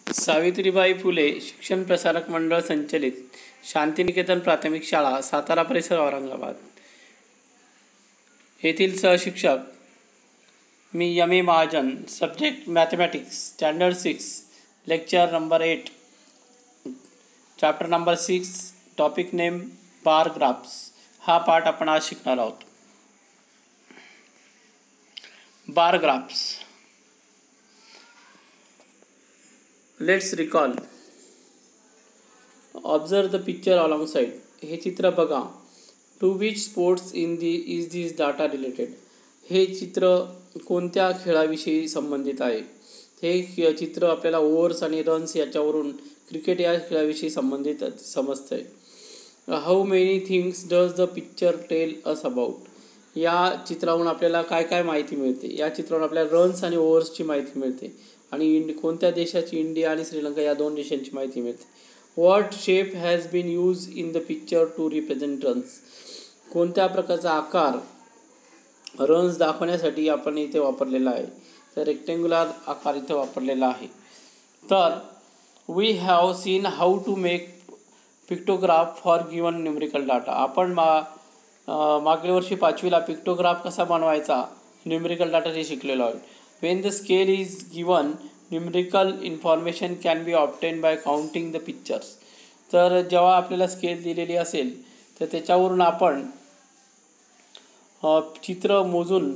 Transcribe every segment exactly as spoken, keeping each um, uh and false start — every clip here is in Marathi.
सावित्रीबाई फुले शिक्षण प्रसारक मंडळ संचलित शांतिनिकेतन प्राथमिक शाळा सातारा परिसर औरंगाबाद येथील सहशिक्षक मी M A Mahajan. Subject mathematics, standard six, lecture number eight, chapter number six, topic name bar graphs. हा पाठ आपण आज शिकणार आहोत. Bar graphs. Let's recall. Observe the picture alongside. हे चित्र बघा. To which sports in the is this data related. हे चित्र कोणत्या खेळाविषयी संबंधित आहे. हे चित्र आपल्याला ओव्हर्स आणि रन्स याच्यावरून क्रिकेट या खेळाविषयी संबंधित समजतं आहे. How many things does the picture tell us about. या चित्रावरून आपल्याला काय काय माहिती मिळते. या चित्रावरून आपल्याला रन्स आणि ओव्हर्सची माहिती मिळते आणि इंड कोणत्या देशाची, इंडिया आणि श्रीलंका या दोन देशांची माहिती मिळते. What shape has been use in the picture to represent runs. कोणत्या प्रकारचा आकार रन्स दाखवण्यासाठी आपण इथे वापरलेला आहे. तर रेक्टेंग्युलर आकार इथे वापरलेला आहे. तर we have seen how to make pictograph for given numerical data. आपण मा मागील वर्षी पाचवीला पिक्टोग्राफ कसा बनवायचा न्यूमेरिकल डाटा हे शिकलेलो आहे. When the scale is given numerical information can be obtain by counting the pictures. तर जेव्हा आपल्याला स्केल दिलेली असेल तर त्याच्यावरून आपण चित्र मोजून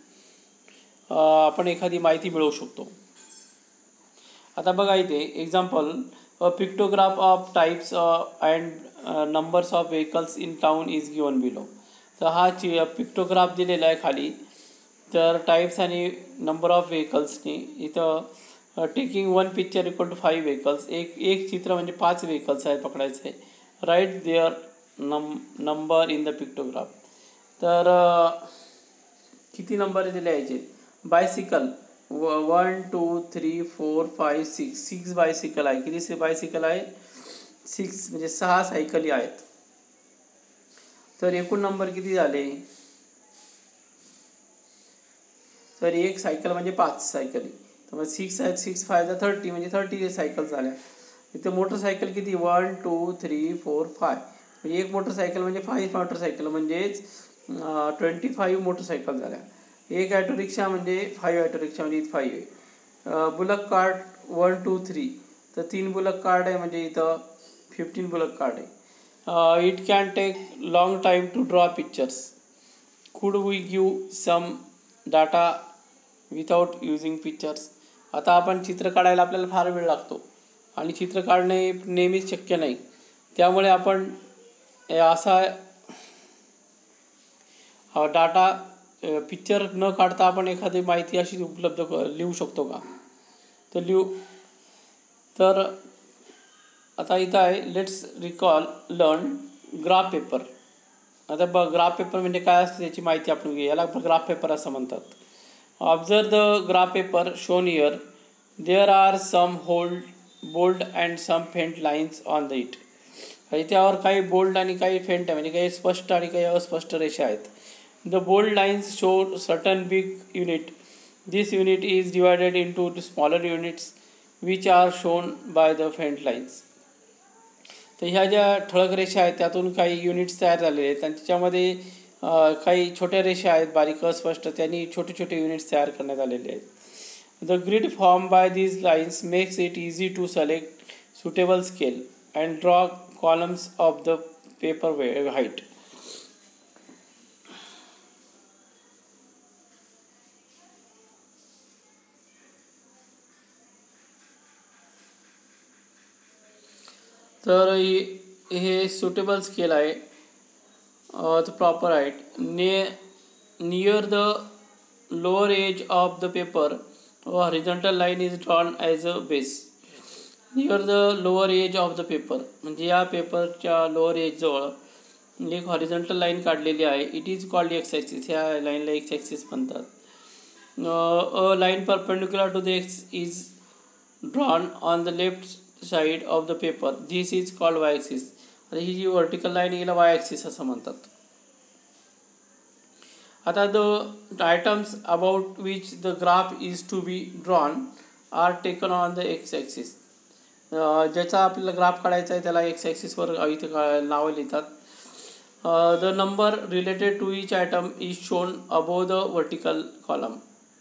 आपण एखादी माहिती मिळवू शकतो. आता बघा इथे example, a pictograph of types and numbers of vehicles in town is given below. तर हा चि पिक्टोग्राफ दिलेला आहे खाली. तर टाईप्स आणि नंबर ऑफ व्हेकल्सनी इथं taking one picture equal to five vehicles. एक एक चित्र म्हणजे पाच व्हेकल्स आहे पकडायचं आहे. राईट देअर नम नंबर इन द पिक्टोग्राफ. तर किती नंबर दिले यायचे. Bicycle one two three four five six six bicycle आहे. किती बायसिकल आहे. सिक्स म्हणजे सहा सायकली आहेत. तर एकूण नंबर किती झाले. तर एक सायकल म्हणजे पाच सायकली. तर मग सिक्स आहेत, सिक्स फायचा थर्टी म्हणजे थर्टी सायकल झाल्या. इथे मोटरसायकल किती one two three four five म्हणजे एक मोटरसायकल म्हणजे फाईव्ह मोटरसायकल म्हणजेच ट्वेंटी फाईव्ह मोटरसायकल झाल्या. एक ॲटो रिक्षा म्हणजे फाईव्ह ॲटो रिक्षा म्हणजे इथं फाईव्ह आहे. Bullock cart one two three तर तीन बुलक कार्ड आहे म्हणजे इथं फिफ्टीन बुलक कार्ड आहे. It can take long time to draw pictures. Could we give some data without using pictures. आता आपण चित्र काढायला आपल्याला फार वेळ लागतो आणि चित्र काढणे नेहमीच शक्य नाही. त्यामुळे आपण असा डाटा पिक्चर न काढता आपण एखादी माहिती अशी उपलब्ध लिहू शकतो का. तर लिहू. तर आता इथं आहे let's recall learn graph paper. आता ब ग्राफ पेपर म्हणजे काय असतं त्याची माहिती आपण घेऊ. याला ग्राफ पेपर असं म्हणतात. Observe the graph paper shown here. There are some hold bold and some faint lines on the it. त्यावर काही बोल्ड आणि काही फेंट आहे म्हणजे काही स्पष्ट आणि काही अस्पष्ट रेषा आहेत. The bold lines show certain big unit. This unit is divided into smaller units which are shown by the faint lines. तर ह्या ज्या ठळक रेषा आहेत त्यातून काही युनिट्स तयार झालेले आहेत आणि त्याच्यामध्ये काही छोट्या रेषा आहेत बारीक अस्पष्ट, त्यांनी छोटे छोटे युनिट्स तयार करण्यात आलेले आहेत. The grid form by these lines makes it easy to select suitable scale and draw columns of the paper height. तर हे सुटेबल स्केल आहे. द प्रॉपर हाईट ने near the lower edge of the paper horizontal line is drawn as a base. Near the lower edge of the paper म्हणजे या पेपरच्या लोअर एजजवळ एक हॉरिझॉन्टल लाईन काढलेली आहे. It is called X axis. ह्या लाईनला एक्स ॲक्सिस म्हणतात. A line perpendicular to the X is drawn on the left side of the paper. This is called Y axis. आता ही जी व्हर्टिकल लाईन याला वाय ॲक्सिस असं म्हणतात. आता the items about which the graph is to be drawn are taken on the x-axis. ज्याचा आपल्याला ग्राफ काढायचा आहे त्याला एक्स ॲक्सिसवर इथे नावं लिहितात. The number related to each item is shown above the vertical column.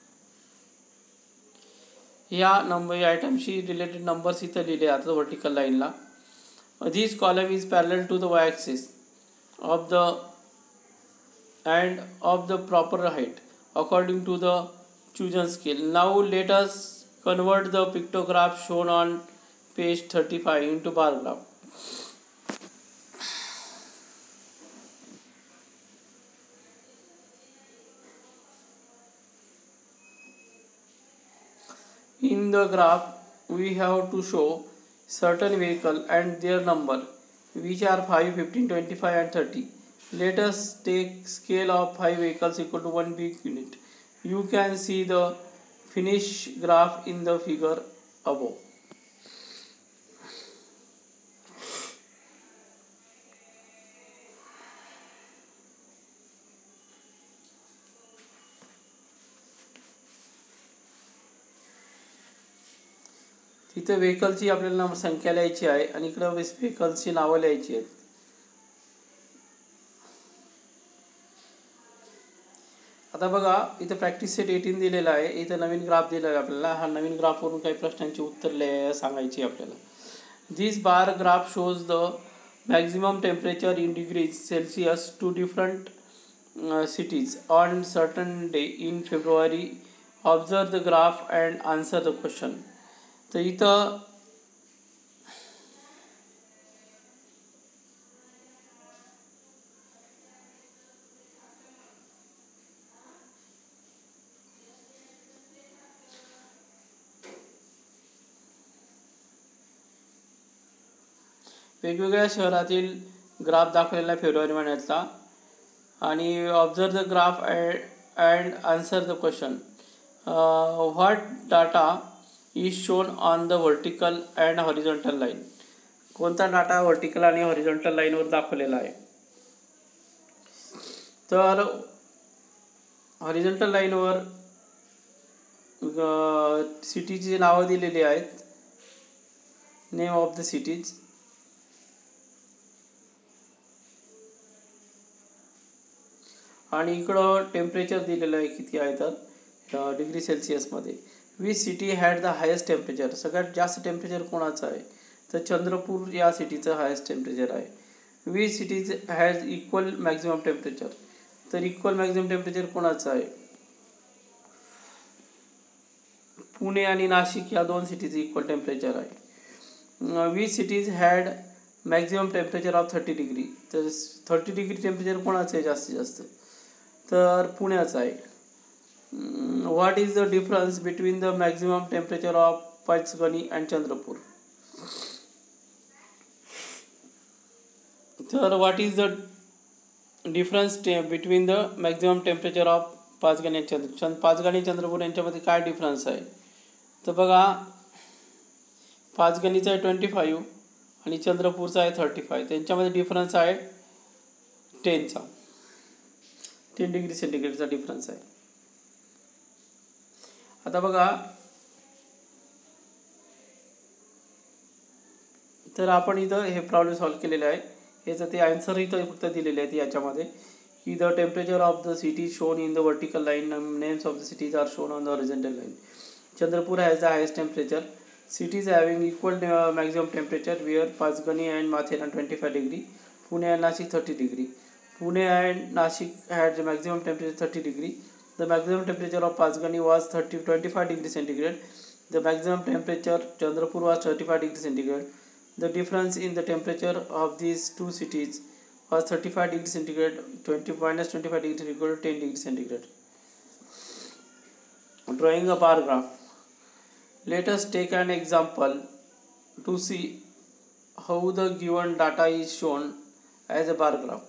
या नंबर आयटमशी रिलेटेड नंबर्स इथं लिहिले जातात वर्टिकल लाईनला. This column is parallel to the Y axis of the and of the proper height according to the chosen scale. Now let us convert the pictograph shown on page thirty-five into bar graph. In the graph we have to show certain vehicle and their number, which are five, fifteen, twenty-five and thirty. Let us take scale of five vehicles equal to one big unit. You can see the finished graph in the figure above. तिथे व्हेकलची आपल्याला संख्या लिहायची आहे आणि इकडे व्हेकल्सची नावं लिहायची आहेत. आता बघा इथं प्रॅक्टिस सेट एटीन दिलेला आहे. इथं नवीन ग्राफ दिलेला आहे आपल्याला. हा नवीन ग्राफवरून काही प्रश्नांची उत्तर सांगायची आपल्याला. This bar graph shows the maximum temperature in degrees Celsius to different cities on certain day in February. Observe the graph and answer the question. तर इथं वेगवेगळ्या शहरातील ग्राफ दाखवलेला फेब्रुवारी महिन्यातला आणि observe the graph and answer the question. What data is shown on the vertical and horizontal line. कोणता डाटा व्हर्टिकल आणि हॉरिझॉन्टल लाईनवर दाखवलेला आहे. तर हॉरिझॉन्टल लाईनवर सिटीची नावं दिलेली आहेत, नेम ऑफ द सिटीज. आणि इकडं टेम्परेचर दिलेलं आहे किती आहे तर डिग्री सेल्सिअसमध्ये. Which city had the highest temperature. सगळ्यात जास्त टेम्परेचर कोणाचं आहे तर चंद्रपूर या सिटीचं हायेस्ट टेम्परेचर आहे. Which cities has equal maximum temperature. तर इक्वल मॅक्झिमम टेम्परेचर कोणाचं आहे. पुणे आणि नाशिक या दोन सिटीचं इक्वल टेम्परेचर आहे. Which cities had maximum temperature of thirty degree. तर थर्टी डिग्री टेम्परेचर कोणाचं आहे जास्तीत जास्त तर पुण्याचं आहे. What is the difference between the maximum temperature of Panchgani and Chandrapur. तर what is the difference between the maximum temperature of Pachgani आणि चंद्र पाचगणी चंद्रपूर यांच्यामध्ये काय डिफरन्स आहे तर बघा पाचगणीचा आहे ट्वेंटी फाईव्ह आणि चंद्रपूरचा आहे थर्टी फाय. त्यांच्यामध्ये डिफरन्स आहे टेनचा टेन डिग्री सेंटीग्रेडचा डिफरन्स आहे. आता बघा तर आपण इथं हे प्रॉब्लेम सॉल्व केलेले आहे. याचं ते आन्सर इथं फक्त दिलेले आहेत याच्यामध्ये की the temperature of the city shown in the vertical line, names of the cities are shown on the horizontal line. Chandrapur has the highest temperature. Cities having equal uh, maximum temperature where Pachgani and Mathेran twenty-five degree, Pune and Nashik thirty degree. Pune and Nashik had the maximum temperature thirty degree. The maximum temperature of Pachgani was thirty twenty-five degree centigrade. The maximum temperature Chandrapur was thirty-five degree centigrade. The difference in the temperature of these two cities was thirty-five degree centigrade. twenty minus twenty-five degree centigrade equal to ten degree centigrade. Drawing a bar graph. Let us take an example to see how the given data is shown as a bar graph.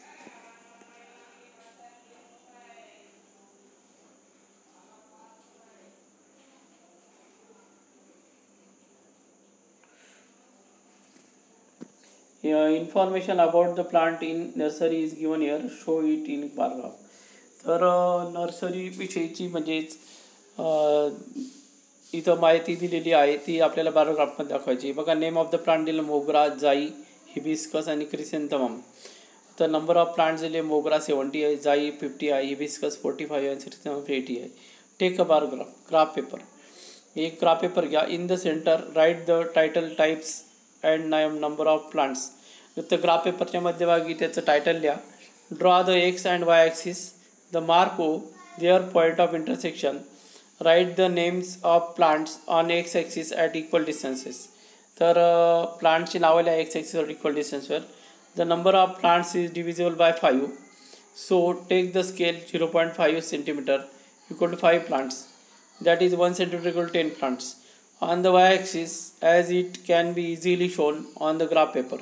Here, information about the plant in nursery is given here. Show it in bar graph. तर नर्सरी विषयीची म्हणजेच इथं माहिती दिलेली आहे ती आपल्याला पॅराग्राफमध्ये दाखवायची. बघा, नेम ऑफ द प्लांट दिलं मोगरा, जाई, हिबिस्कस आणि क्रिसेंथमम. तर नंबर ऑफ प्लांट्स दिले मोगरा सेवन्टी आहे, जाई फिफ्टी आहे, हिबिस्कस फोर्टी फाईव्ह आहे, क्रिसेंथमम एटी आहे. Take a paragraph. Graph paper. एक ग्राफ पेपर घ्या. In the centre write the title, types and नाम नंबर ऑफ प्लांट्स. तर ग्राफ पेपरच्या मध्यभागी त्याचं टायटल लिहा. Draw the X and Y axis, the mark O their point of intersection. Write the names of plants on X axis at equal distances. तर प्लांटची नावं लिहा एक्स ॲक्सिसवर equal डिस्टन्सवर. The number of plants is divisible by five. So take the scale zero point five centimetre equal to five plants. That is one centimeter equal to ten plants. On the y-axis, as it can be easily shown on the graph paper,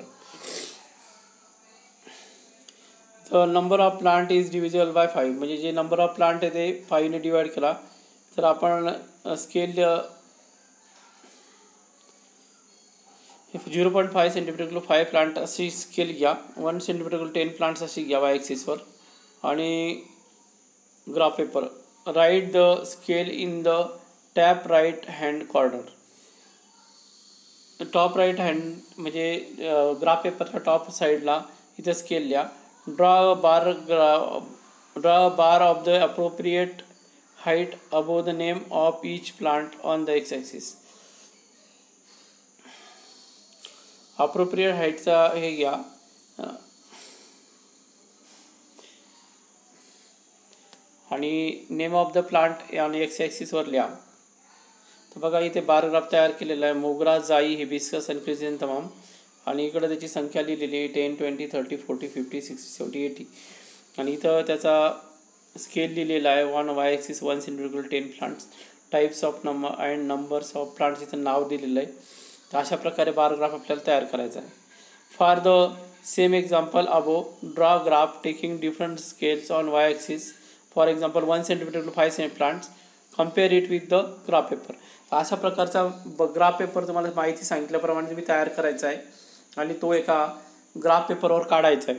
the number of plant is divisible by five. म्हणजे जे number of plant आहे ते five ने divide केला तर आपण scale zero point five centimetre equal five plant अशी स्केल घ्या. One centimetre equal ten plants अशी घ्या वाय ॲक्सिसवर. आणि graph paper. Write the scale in the top right hand corner. Top right hand म्हणजे ग्राफ पेपरच्या टॉप साईडला इथं स्केल लिहा. Draw bar draw bar of the appropriate height above the name of each plant on the X axis. Appropriate हाईटचा हे घ्या. आणि नेम ऑफ द प्लांट आणि एक्स ॲक्सिसवर लिहा. तर बघा इथे बारग्राफ तयार केलेला आहे. मोगरा, जाई, हिबिस्कस आणि क्रिसेंथमम. आणि इकडं त्याची संख्या लिहिलेली आहे ten, twenty, thirty, forty, fifty, sixty, seventy, eighty. आणि इथं त्याचा स्केल लिहिलेला आहे. One Y axis one centimetre ten plants. Types of number and numbers of plants इथं नाव दिलेलं आहे. तर अशा प्रकारे बारग्राफ आपल्याला तयार करायचा आहे. For the same example above draw graph taking different scales on Y axis. For example one centimetre to five cent plants. Compare it with the graph paper. अशा प्रकारचा ब ग्राफ पेपर तुम्हाला माहिती सांगितल्याप्रमाणे तुम्ही तयार करायचा आहे आणि तो एका ग्राफ पेपरवर काढायचा आहे.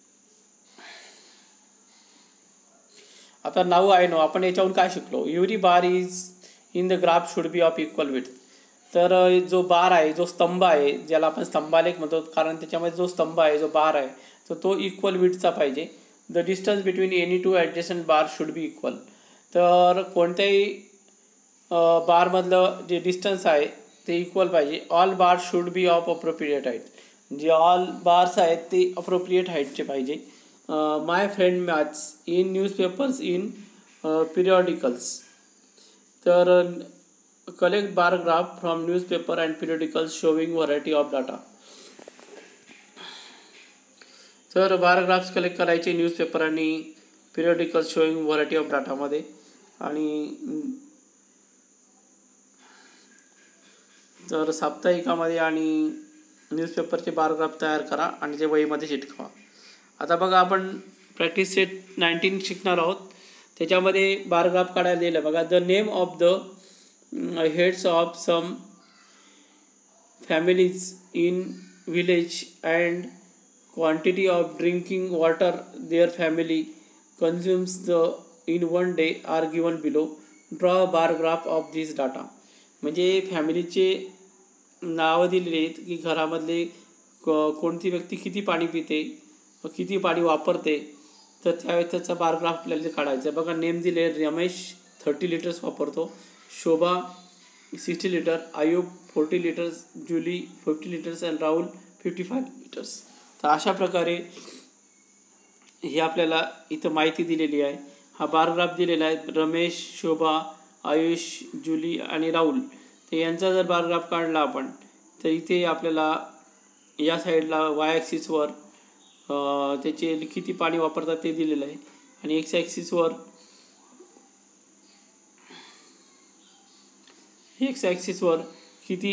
आता नाऊ आहे नो आपण याच्यावरून काय शिकलो. Every bar is in the graph should be of equal width. तर जो बार आहे, जो स्तंभ आहे, ज्याला आपण स्तंभालेख म्हणतो कारण त्याच्यामध्ये जो स्तंभ आहे, जो बार आहे, तर तो इक्वल विड्थचा पाहिजे. The distance between any two adjacent bar should be equal. तर कोणत्याही बारमधलं जे डिस्टन्स आहे ते इक्वल पाहिजे. All bar should be of appropriate height. जे ऑल बार्स आहेत ते अप्रोप्रिएट हाईटचे पाहिजे. My friend maths in newspapers in periodicals. तर collect bar graph from newspaper and periodicals showing variety of डाटा. तर बार ग्राफ्स कलेक्ट करायचे न्यूजपेपर आणि पिरियॉडिकल्स शोविंग व्हरायटी ऑफ डाटामध्ये. आणि तर साप्ताहिकामध्ये आणि न्यूजपेपरचे बारग्राफ तयार करा आणि ते वहीमध्ये चिटकवा. आता बघा आपण प्रॅक्टिस सेट नाईन्टीन शिकणार आहोत. त्याच्यामध्ये बारग्राफ काढायला दिलं. बघा the name of the heads of some families in village and quantity of drinking water their family consumes the in one day are given below. Draw bar graph of this data. म्हणजे फॅमिलीचे नावं दिलेले आहेत की घरामधले कोणती व्यक्ती किती पाणी पिते, किती पाणी वापरते, तर त्यावेळेस त्याचा बारग्राफ आपल्याला काढायचा आहे. बघा नेम दिले. रमेश थर्टी लिटर्स वापरतो, Shobha sixty litre, Ayub forty litres, Julie fifty litres and Rahul fifty five litres. तर अशा प्रकारे ही आपल्याला इथं माहिती दिलेली आहे. हा बारग्राफ दिलेला आहे. रमेश, शोभा, आयुष, जुली आणि राहुल. तर यांचा जर बारग्राफ काढला आपण तर इथे आपल्याला या साईडला वाय ॲक्सिसवर त्याचे किती पाणी वापरतात ते दिलेलं आहे आणि एक्स ॲक्सिसवर एक्स ॲक्सिसवर किती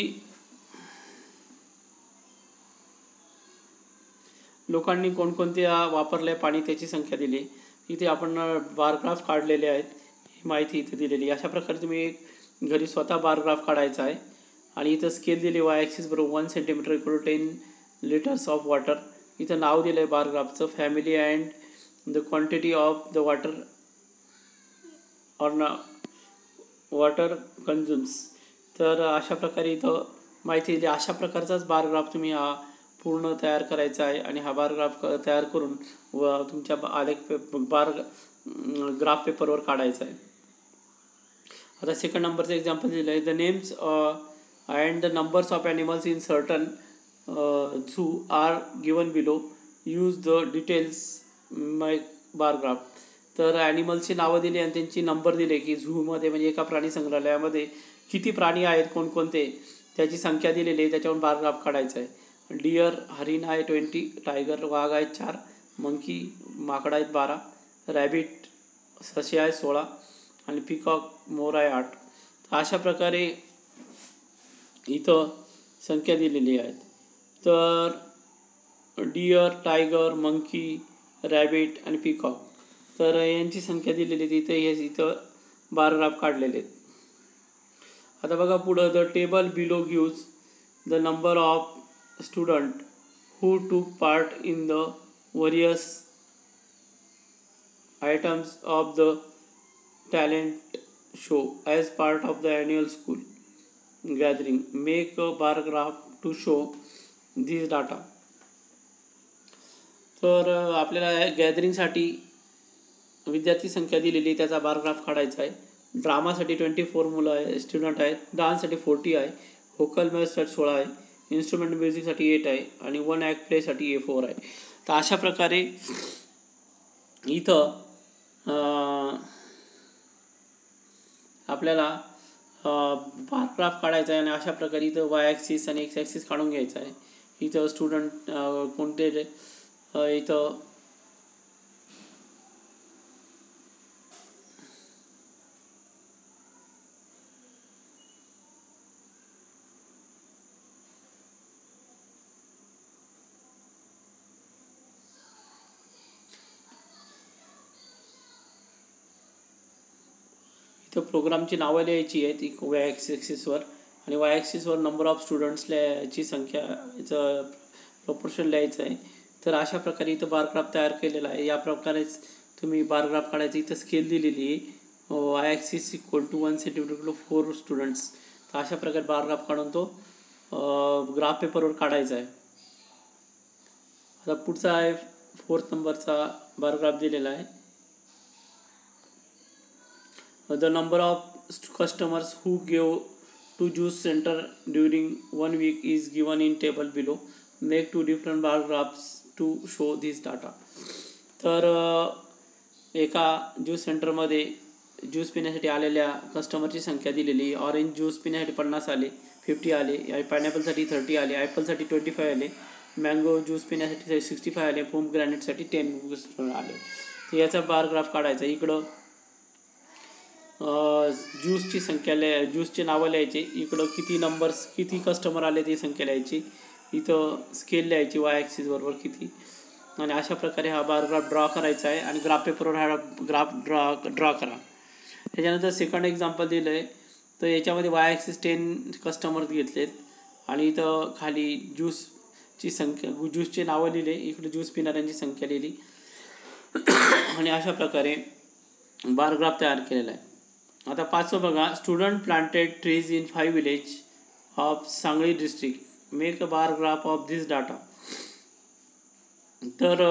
लोकांनी कोणकोणत्या वापरले पाणी त्याची संख्या दिली. इथे आपण बारग्राफ काढलेले आहेत. ही माहिती इथे दिलेली. अशा प्रकारे तुम्ही एक घरी स्वतः बारग्राफ काढायचा आहे. आणि इथं स्केल दिली वाय ॲक्सिस बरोबर one centimetre equal to ten litres of water. इथं नाव दिलं आहे बारग्राफचं family and the quantity of the water or ना वॉटर कन्झ्युम्स. तर अशा प्रकारे इथं माहिती दिली. अशा प्रकारचाच बार ग्राफ तुम्ही हा पूर्ण तयार करायचा आहे आणि हा बार ग्राफ तयार करून व तुमच्या आलेख पे बार ग्राफ पेपरवर काढायचा आहे. आता सेकंड नंबरचं एक्झाम्पल दिलं आहे. The names and the numbers of animals in certain zoo are given below. Use the details my bar graph. तर ॲनिमल्सची नावं दिली आणि त्यांची नंबर दिले की झूमध्ये म्हणजे एका प्राणी संग्रहालयामध्ये किती प्राणी आहेत, कोणकोणते, त्याची संख्या दिलेली आहे, त्याच्यावरून बार ग्राफ काढायचा आहे. डिअर हरिण आहे ट्वेंटी, टायगर वाघ आहेत चार, मंकी माकडा आहेत बारा, रॅबिट ससे आहे सोळा आणि पिकॉक मोर आहे आठ. तर अशा प्रकारे इथं संख्या दिलेली आहेत. तर डिअर, टायगर, मंकी, रॅबिट आणि पिकॉक तर यांची संख्या दिलेली आहे. इथं हे इथं बार ग्राफ काढलेले आहेत. आता बघा पुढं, the table below gives the number of student who took part in the various items of the talent show as part of the annual school gathering. Make a bar graph to show this data. तर आपल्याला गॅदरिंगसाठी विद्यार्थी संख्या दिलेली, त्याचा बार ग्राफ काढायचा आहे. ड्रामासाठी ट्वेंटी फोर मुलं आहे स्टुडंट आहेत, डान्ससाठी फोर्टी आहे, व्होकल मॅथ्ससाठी सोळा आहे, इन्स्ट्रुमेंट म्युझिकसाठी एट आहे आणि वन ॲक्ट प्लेसाठी ए फोर आहे. तर अशा प्रकारे इथं आपल्याला बार ग्राफ काढायचा आहे आणि अशा प्रकारे इथं वाय ॲक्सिस आणि एक्स ॲक्सिस काढून घ्यायचा आहे. इथं स्टुडंट कोणते इथं इथं प्रोग्रामची नावं लिहायची आहेत एक वाय ॲक्सिसवर आणि वाय ॲक्सिसवर नंबर ऑफ स्टुडंट्स लिहायची संख्याचं प्रपोर्शन लिहायचं आहे. तर अशा प्रकारे इथं बार ग्राफ तयार केलेला आहे. या प्रकारेच तुम्ही बार ग्राफ काढायची. इथं स्केल दिलेली आहे Y axis equal to one centimetre to four students. तर अशा प्रकारे बार ग्राफ काढून तो ग्राफ पेपरवर काढायचा आहे. आता पुढचा आहे फोर्थ नंबरचा बार ग्राफ दिलेला आहे. The number of customers who gave to juice center during one week is given in table below. Make two different bar graphs to show this data. तर एका ज्यूस सेंटरमध्ये ज्यूस पिण्यासाठी आलेल्या कस्टमरची संख्या दिलेली. ऑरेंज ज्यूस पिण्यासाठी पन्नास आले, फिफ्टी आले, पायनॅपलसाठी थर्टी आले, ॲपलसाठी ट्वेंटी फाय आले, मँगो ज्यूस पिण्यासाठी सिक्स्टी फाय आले, पोम ग्रॅनेटसाठी टेन आले. तर याचा बार ग्राफ काढायचा. इकडं ज्यूसची संख्या लिहाय ज्यूसचे नावं लिहायचे. इकडं किती नंबर्स किती कस्टमर आले ती संख्या लिहायची. इथं स्केल लिहायची वाय ॲक्सिस बरोबर किती. आणि अशा प्रकारे हा बार ग्राफ ड्रॉ करायचा आहे आणि ग्राफ पेपरवर हा ग्राफ ड्रॉ ड्रॉ करा. त्याच्यानंतर सेकंड एक्झाम्पल दिलं आहे. तर याच्यामध्ये वाय ॲक्सिस टेन कस्टमर घेतलेत आणि इथं खाली ज्यूसची संख्या ज्यूसचे नावं लिहिले. इकडे ज्यूस पिणाऱ्यांची संख्या लिहिली आणि अशा प्रकारे बार ग्राफ तयार केलेला आहे. आता पाचवं बघा, student planted trees in five village of Sangli district. Make a bar graph of this data. तर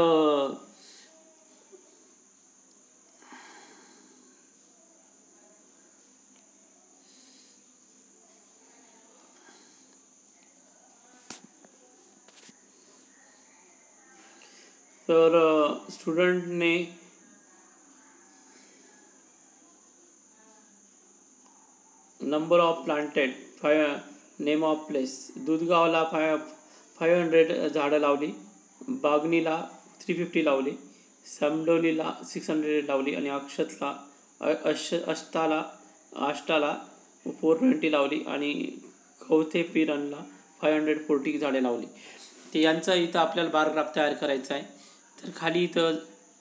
तर स्टुडंटने number of planted five name of place. दुधगावला फाय फाईव्ह हंड्रेड झाडं लावली, बागणीला थ्री फिफ्टी लावली, समडोलीला सिक्स हंड्रेड लावली आणि अक्षतला अश अष्टाला आष्टाला फोर ट्वेंटी लावली आणि कवथे पिरणला फाय हंड्रेड फोर्टी झाडे लावली. ते यांचा इथं आपल्याला बार ग्राफ तयार करायचा आहे. तर खाली इथं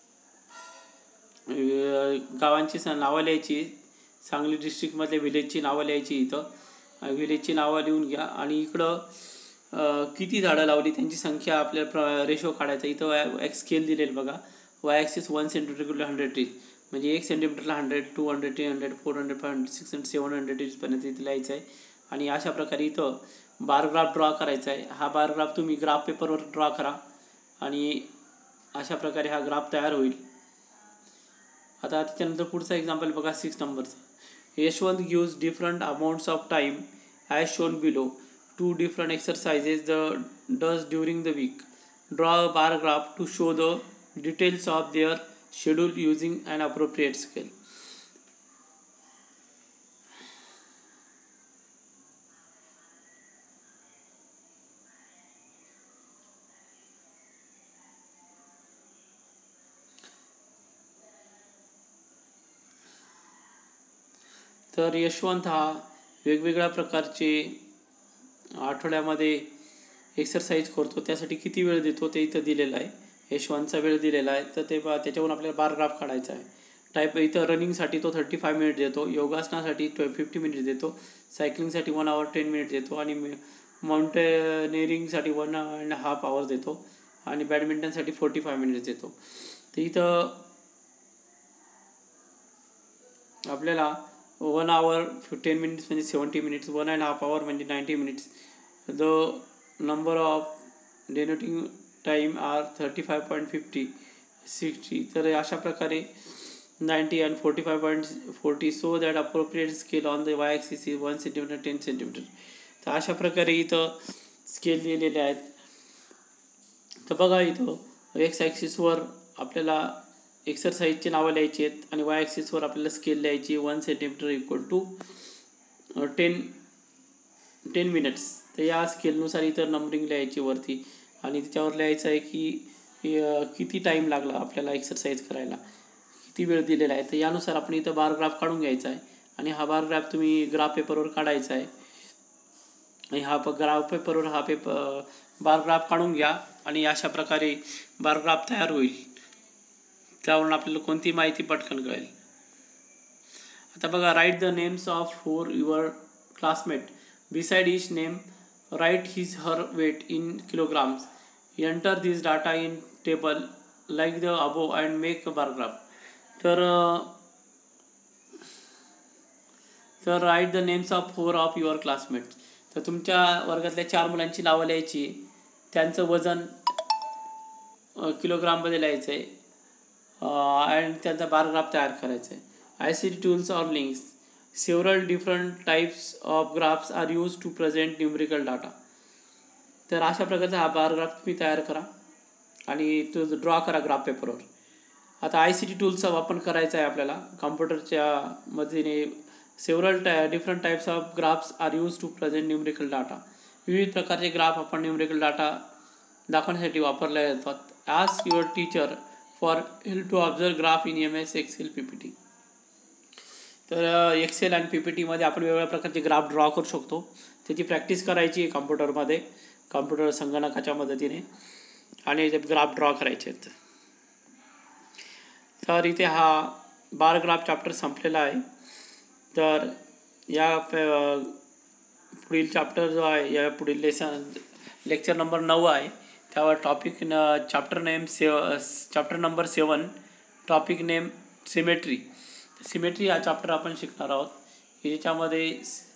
गावांची नावं लिहायची. सांगली डिस्ट्रिक्टमधल्या विलेजची नावं लिहायची. इथं विलेजची नावं लिहून घ्या आणि इकडं किती झाडं लावली त्यांची संख्या आपल्याला प्र रेशो काढायचा. इथं एक स्केल दिलेलं बघा. Y axis one centimetre hundred trees म्हणजे एक सेंटीमीटरला hundred, two hundred, three hundred, four hundred, five hundred, six hundred, seven hundred ट्रीजपर्यंत इथे लिहायचं आहे. आणि अशा प्रकारे इथं बार ग्राफ ड्रॉ करायचा आहे. हा बार ग्राफ तुम्ही ग्राफ पेपरवर ड्रॉ करा आणि अशा प्रकारे हा ग्राफ तयार होईल. आता त्याच्यानंतर पुढचा एक्झाम्पल बघा सिक्स नंबरचा. Yashwant gives different amounts of time as shown below to different exercises the does during the week. Draw a bar graph to show the details of their schedule using an appropriate scale. तर यशवंत हा वेगवेगळ्या प्रकारचे आठवड्यामध्ये एक्सरसाइज करतो, त्यासाठी किती वेळ देतो ते इथं दिलेलं आहे. यशवंतचा वेळ दिलेला आहे, तर ते बा त्याच्यावरून आपल्याला बार ग्राफ काढायचा आहे. टाईप इथं रनिंगसाठी तो थर्टी फाय मिनिट देतो, योगासनासाठी ट्वे फिफ्टी मिनिट देतो, सायकलिंगसाठी वन आवर टेन मिनिट देतो आणि माउंटेनिअरिंगसाठी वन अँड हाफ आवर देतो आणि बॅडमिंटनसाठी फोर्टी फाय मिनिट्स देतो. तर इथं आपल्याला वन आवर टेन मिनिट्स म्हणजे seventy minutes, one and half hour म्हणजे ninety minutes. The number of denoting time are thirty five point fifty sixty. तर अशा प्रकारे ninety and forty five point forty so that appropriate scale on the Y axis is one centimetre ten centimetre. तर अशा प्रकारे इथं स्केल दिलेले आहेत. तर बघा इथं एक्स ॲक्सिसवर आपल्याला एक्सरसाइजचे नावं लिहायची आहेत आणि वाय ॲक्सिसवर आपल्याला स्केल लिहायची. One centimetre equal to ten ten minutes. तर या स्केलनुसार इथं नंबरिंग लिहायची वरती आणि त्याच्यावर लिहायचं आहे की किती टाईम लागला आपल्याला एक्सरसाइज करायला, किती वेळ दिलेला आहे. तर यानुसार आपण इथं बार ग्राफ काढून घ्यायचा आहे आणि हा बार ग्राफ तुम्ही ग्राफ पेपरवर काढायचा आहे. आणि हा ग्राफ पेपरवर हा पेपर बार ग्राफ काढून घ्या आणि अशा प्रकारे बार ग्राफ तयार होईल. त्यावरून आपल्याला कोणती माहिती पटकन कळेल. आता बघा, write the names of four your classmate. Beside each name write his her weight in kilograms. Enter this data in table like the above and make a bar graph. तर तर write the names of four of your classmates. तर तुमच्या वर्गातल्या चार मुलांची नावं लिहायची, त्यांचं वजन किलोग्राममध्ये लिहायचं आहे अँड त्यांचा बार ग्राफ तयार करायचा आहे. I C T tools or links. Several different types of graphs are use to present numerical data. तर अशा प्रकारचा हा बार ग्राफ तुम्ही तयार करा आणि तो ड्रॉ करा ग्राफ पेपरवर. आता आय सी टी टूल्सचा वापर करायचा आहे आपल्याला कॉम्प्युटरच्या मदतीने. Several tie different types of graphs are use to present numerical data. विविध प्रकारचे ग्राफ आपण न्यूमरिकल डाटा दाखवण्यासाठी वापरले जातात. Ask your teacher for help to observe graph in M S Excel P P T. तर एक्सेल आणि पी पी टीमध्ये आपण वेगवेगळ्या प्रकारचे ग्राफ ड्रॉ करू शकतो. त्याची प्रॅक्टिस करायची आहे कॉम्प्युटरमध्ये, कॉम्प्युटर संगणकाच्या मदतीने, आणि ते ग्राफ ड्रॉ करायचे आहेत. तर इथे हा बार ग्राफ चॅप्टर संपलेला आहे. तर या पुढील चॅप्टर जो आहे, या पुढील लेसन लेक्चर नंबर नऊ आहे, त्यावर टॉपिक न चॅप्टर नेम सेव chapter number seven, topic name symmetry. Symmetry हा चॅप्टर आपण शिकणार आहोत. याच्यामध्ये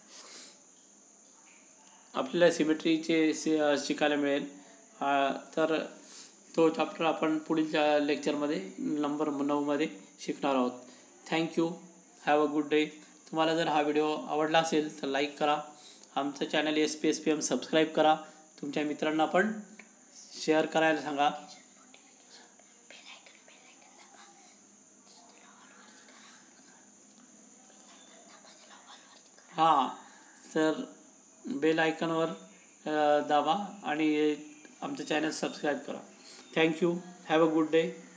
आपल्याला सिमेट्रीचे शिकायला मिळेल. तर तो चॅप्टर आपण पुढील लेक्चरमध्ये नंबर नऊमध्ये शिकणार आहोत. Thank you. Have a good day. तुम्हाला जर हा व्हिडिओ आवडला असेल तर लाईक करा. आमचं channel S P S P M subscribe करा. तुमच्या मित्रांना पण शेअर करायला सांगा. हां, तर बेल आयकॉनवर दाबा आणि आमचं चॅनल सबस्क्राईब करा. Thank you. Have a good day.